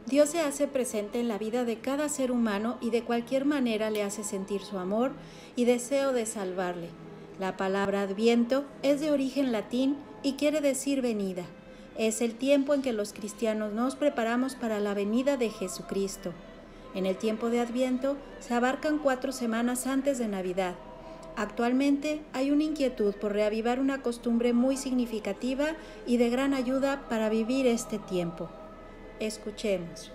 Dios se hace presente en la vida de cada ser humano y de cualquier manera le hace sentir su amor y deseo de salvarle. La palabra Adviento es de origen latín y quiere decir venida. Es el tiempo en que los cristianos nos preparamos para la venida de Jesucristo. En el tiempo de Adviento se abarcan 4 semanas antes de Navidad. Actualmente hay una inquietud por reavivar una costumbre muy significativa y de gran ayuda para vivir este tiempo. Escuchemos.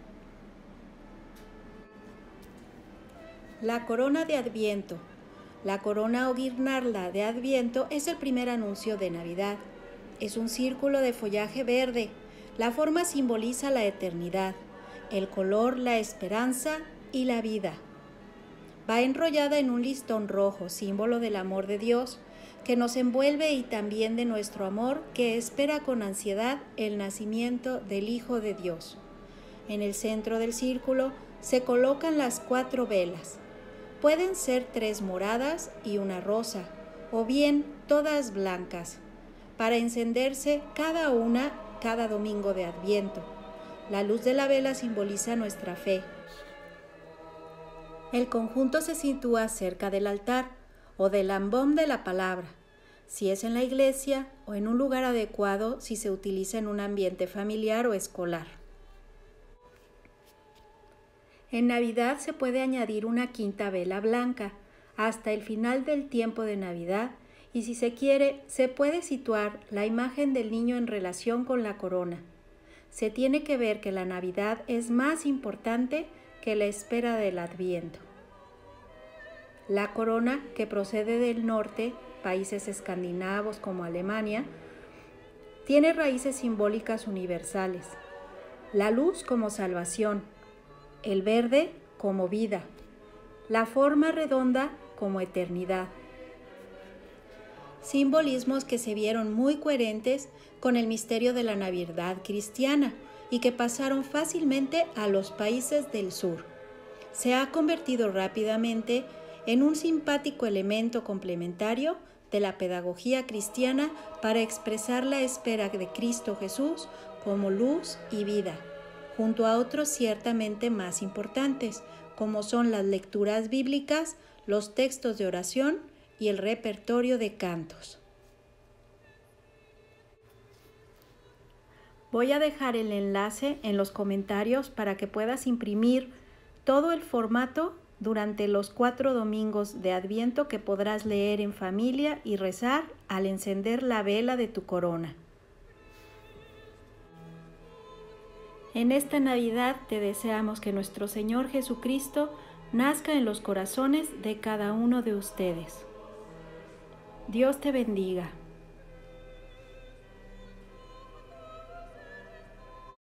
La corona de Adviento. La corona o guirnalda de Adviento es el primer anuncio de Navidad. Es un círculo de follaje verde. La forma simboliza la eternidad, el color, la esperanza y la vida. Va enrollada en un listón rojo, símbolo del amor de Dios, que nos envuelve y también de nuestro amor que espera con ansiedad el nacimiento del Hijo de Dios. En el centro del círculo se colocan las 4 velas. Pueden ser 3 moradas y una rosa, o bien todas blancas, para encenderse cada una cada domingo de Adviento. La luz de la vela simboliza nuestra fe. El conjunto se sitúa cerca del altar o del ambón de la palabra, si es en la iglesia, o en un lugar adecuado si se utiliza en un ambiente familiar o escolar. En Navidad se puede añadir una 5ª vela blanca hasta el final del tiempo de Navidad y si se quiere, se puede situar la imagen del niño en relación con la corona. Se tiene que ver que la Navidad es más importante que la espera del Adviento. La corona, que procede del norte, países escandinavos como Alemania, tiene raíces simbólicas universales. La luz como salvación, el verde como vida, la forma redonda como eternidad. Simbolismos que se vieron muy coherentes con el misterio de la Navidad cristiana y que pasaron fácilmente a los países del sur. Se ha convertido rápidamente en un simpático elemento complementario de la pedagogía cristiana para expresar la espera de Cristo Jesús como luz y vida, junto a otros ciertamente más importantes, como son las lecturas bíblicas, los textos de oración y el repertorio de cantos. Voy a dejar el enlace en los comentarios para que puedas imprimir todo el formato durante los 4 domingos de Adviento que podrás leer en familia y rezar al encender la vela de tu corona. En esta Navidad te deseamos que nuestro Señor Jesucristo nazca en los corazones de cada uno de ustedes. Dios te bendiga.